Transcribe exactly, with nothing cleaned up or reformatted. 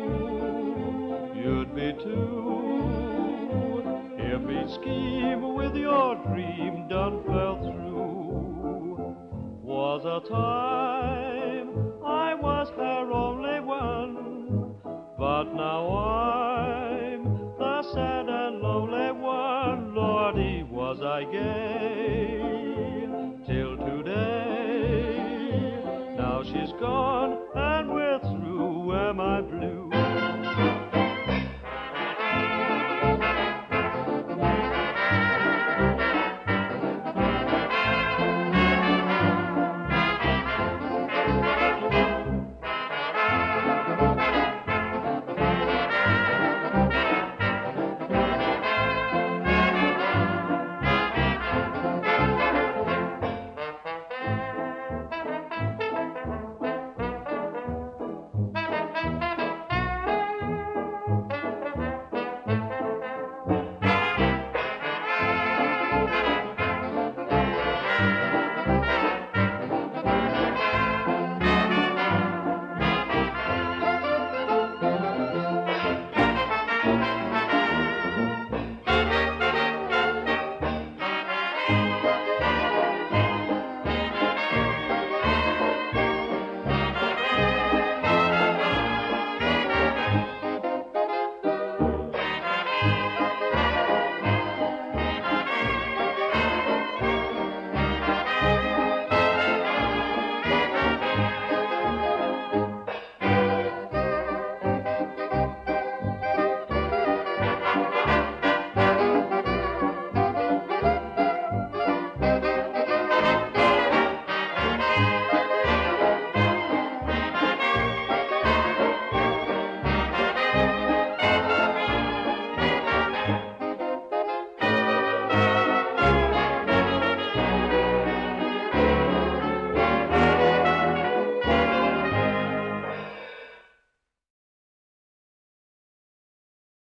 you'd be too. If each scheme with your dream done fell through, was a time I was her only one, but now I'm the sad and lonely one. Lordy, was I gay till today. Now she's gone and we're through. Am I blue?